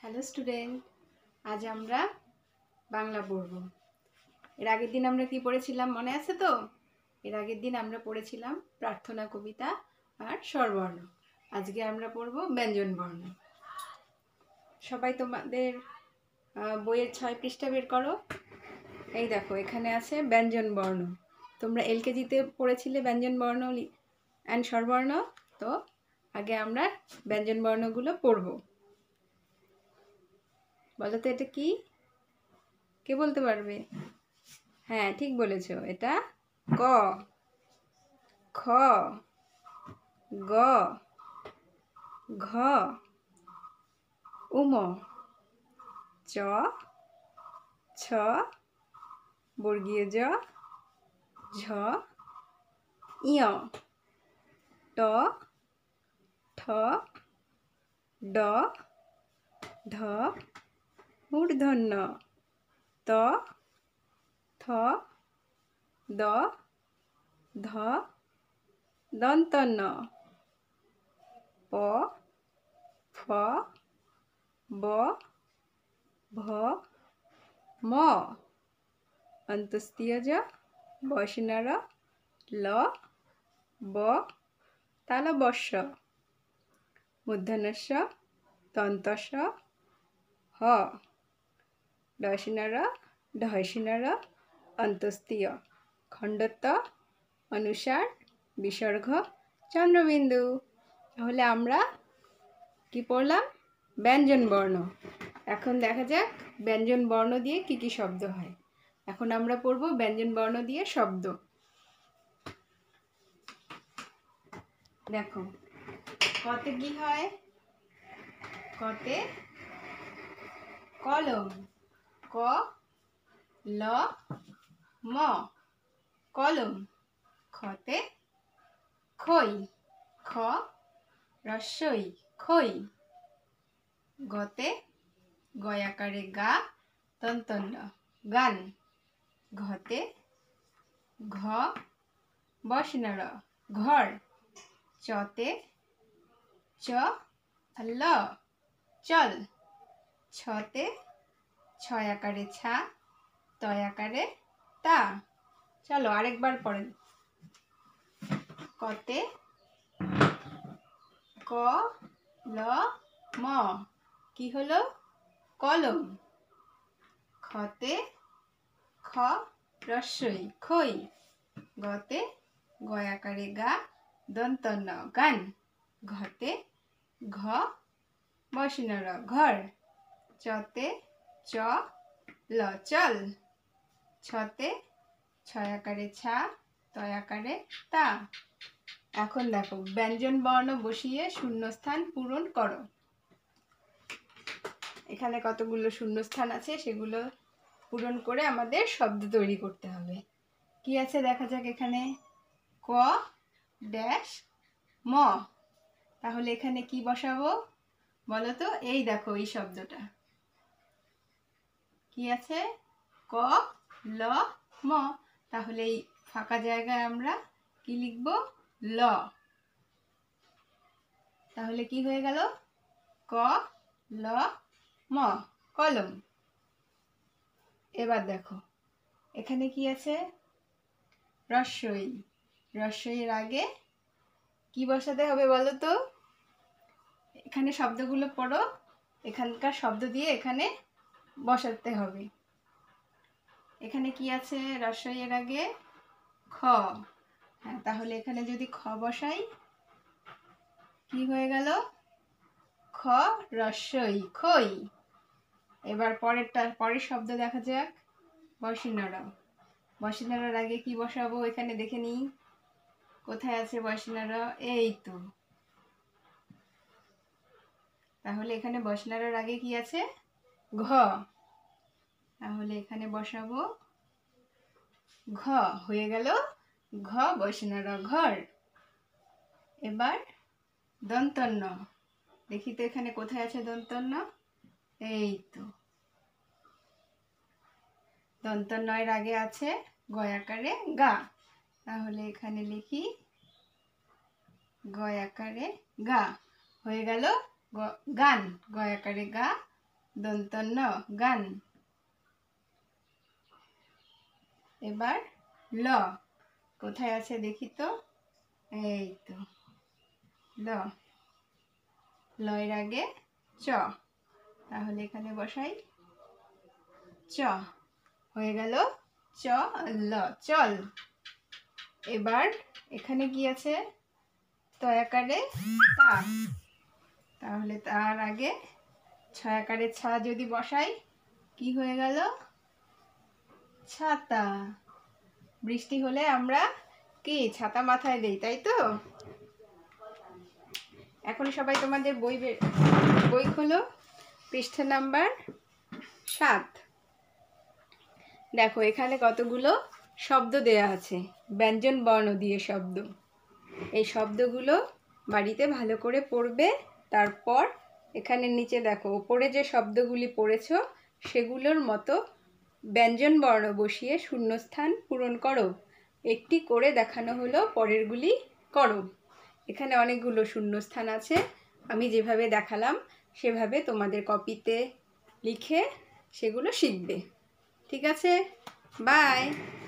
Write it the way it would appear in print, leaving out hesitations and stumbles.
Hello student, আজ আমরা বাংলা পড়ব। এর আগের দিন আমরা কি পড়েছিলাম মনে আছে তো? এর আগের দিন আমরা পড়েছিলাম প্রার্থনা কবিতা আর স্বরবর্ণ। আজকে আমরা পড়ব ব্যঞ্জন বর্ণ। সবাই তোমাদের বইয়ের 6 পৃষ্ঠা বের করো। এই দেখো, এখানে আছে ব্যঞ্জন বর্ণ। তোমরা এলকেজিতে পড়েছিলে ব্যঞ্জন বর্ণ অ্যান্ড স্বরবর্ণ। তো আগে আমরা ব্যঞ্জন বর্ণগুলো পড়ব। বলো তো এটা কি? কে বলতে পারবে? হ্যাঁ, ঠিক বলেছ। এটা ক, খ, গ, ঘ, উম, চ, ছ, বর্গীয় জ, ঝ, ইয়, ট, ঠ, ড, ঢ, মূর্ধন্য, ত, থ, দ, ধ, দন্তন্য, প, ফ, ব, ভ, ম, অন্তস্তীয় জ, বসনর, ল, ব, তালবস্য, মূর্ধন্যস্য, দন্তস্য, হ, ডসনর, ঢসনর, অন্তস্তীয়, খণ্ডত্ব, অনুসার, বিসর্গ, চন্দ্রবিন্দু। তাহলে আমরা কি পড়লাম? ব্যঞ্জন বর্ণ। এখন দেখা যাক ব্যঞ্জন বর্ণ দিয়ে কি কি শব্দ হয়। এখন আমরা পড়ব ব্যঞ্জন বর্ণ দিয়ে শব্দ। দেখো, কতে কি হয়? কতে কলম, ক, ল, ম, কলম। খতে খই, খ, রস্বই, খই। গতে গয়াকারে গা, দন্তন্য, গান। ঘতে ঘ, বসনর, ঘর। চতে চ, ল, চল। ছতে ছয়াকারে ছা, তয়াকারে তা। চলো আরেকবার পড়েন। কতে ক, ল, ম, কি হলো? কলম। খতে খ, রস্বই, খই। গতে গয়াকারে গা, দন্তন্য, গান। ঘতে ঘ, বসনর, ঘর। চতে চ, ল, চল। ছতে ছয়াকারে ছা, তয়াকারে তা। এখন দেখো, ব্যঞ্জন বর্ণ বসিয়ে শূন্যস্থান পূরণ করো। এখানে কতগুলো শূন্যস্থান আছে, সেগুলো পূরণ করে আমাদের শব্দ তৈরি করতে হবে। কি আছে দেখা যাক এখানে। ক, ড্যাশ, ম। তাহলে এখানে কি বসাবো বলো তো? এই দেখো, এই শব্দটা কি আছে? ক, ল, ম। তাহলে এই ফাঁকা জায়গায় আমরা কি লিখব? ল। তাহলে কি হয়ে গেল? ক, ল, ম, কলম। এবার দেখো, এখানে কি আছে? রস্বই। রস্বইয়ের আগে কি বসাতে হবে বলো তো? এখানে শব্দগুলো পড়ো, এখানকার শব্দ দিয়ে এখানে বসাতে হবে। এখানে কি আছে রস্বইয়ের আগে? খ। হ্যাঁ, তাহলে এখানে যদি খ বসাই, কি হয়ে গেল? খ, রস্বই, খই। এবার পরের শব্দ দেখা যাক। বসনর। বসনরের আগে কি বসাবো এখানে দেখে নিই। কোথায় আছে বসনর? এই তো। তাহলে এখানে বসনরের আগে কি আছে? ঘ। তাহলে এখানে বসাবো ঘ। হয়ে গেল ঘ, বসনর, ঘর। এবার দন্তন্য। দেখি তো এখানে কোথায় আছে দন্তন্য? এই তো। দন্তন্যের আগে আছে গয়াকারে গা। তাহলে এখানে লিখি গয়াকারে গা। হয়ে গেল গান। গয়াকারে গা, দন্ত ন গান। এবার ল, কোথায় আছে দেখি তো, এই তো ল, লয়ের আগে চ, তাহলে এখানে বসাই চ, হয়ে গেল চ ল, চল। এবার এখানে কি আছে, তয়াকারে তা, তাহলে তার আগে ছয়াকারে ছা যদি বসাই কি হয়ে গেল, ছাতা। বৃষ্টি হলে আমরা কি ছাতা মাথায় দেই, তাই তো? এখন সবাই তোমাদের বই খোলো, পৃষ্ঠা নাম্বার 7। দেখো এখানে কতগুলো শব্দ দেয়া আছে, ব্যঞ্জন বর্ণ দিয়ে শব্দ। এই শব্দগুলো বাড়িতে ভালো করে পড়বে। তারপর এখানে নিচে দেখো ওপরে যে শব্দগুলি পড়েছো সেগুলোর মতো ব্যঞ্জন বর্ণ বসিয়ে শূন্যস্থান পূরণ করো। একটি করে দেখানো হলো, পরেরগুলি করো। এখানে অনেকগুলো শূন্যস্থান আছে, আমি যেভাবে দেখালাম সেভাবে তোমাদের কপিতে লিখে সেগুলো শিখবে। ঠিক আছে, বাই।